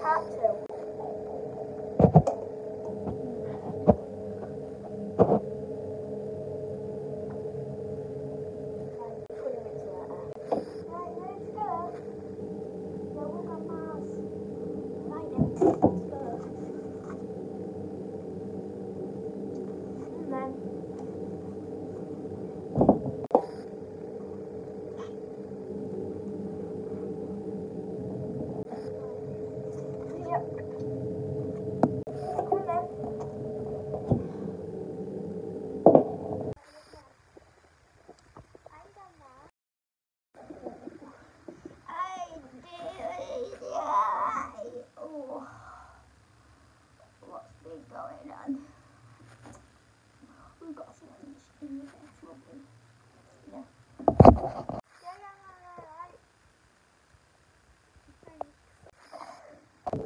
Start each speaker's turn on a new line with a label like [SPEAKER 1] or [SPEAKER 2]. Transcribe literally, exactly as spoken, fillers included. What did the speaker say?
[SPEAKER 1] part two. What's been going on? We've got some in the